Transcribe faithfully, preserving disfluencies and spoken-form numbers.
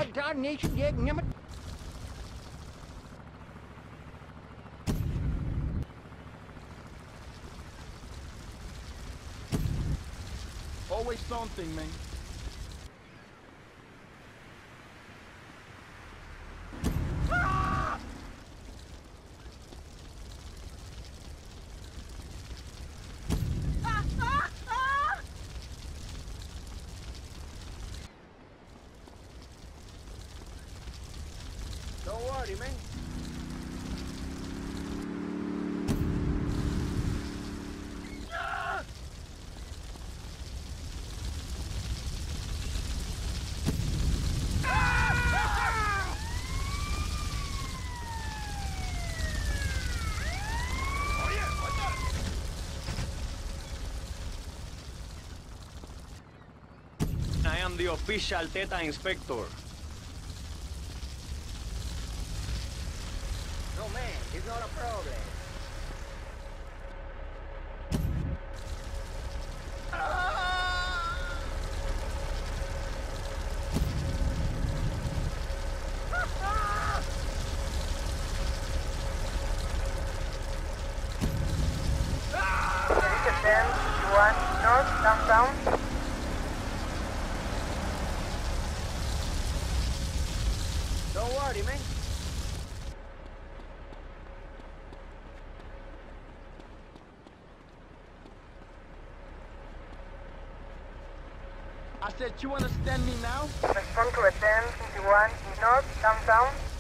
God darnation, jag nimmer. Always something, man. Don't worry, man. I am the official Theta Inspector. No, man, it's not a problem. ten, one, north, downtown. Don't worry, man. I said, you understand me now? Respond to a ten, twenty-one, north, downtown.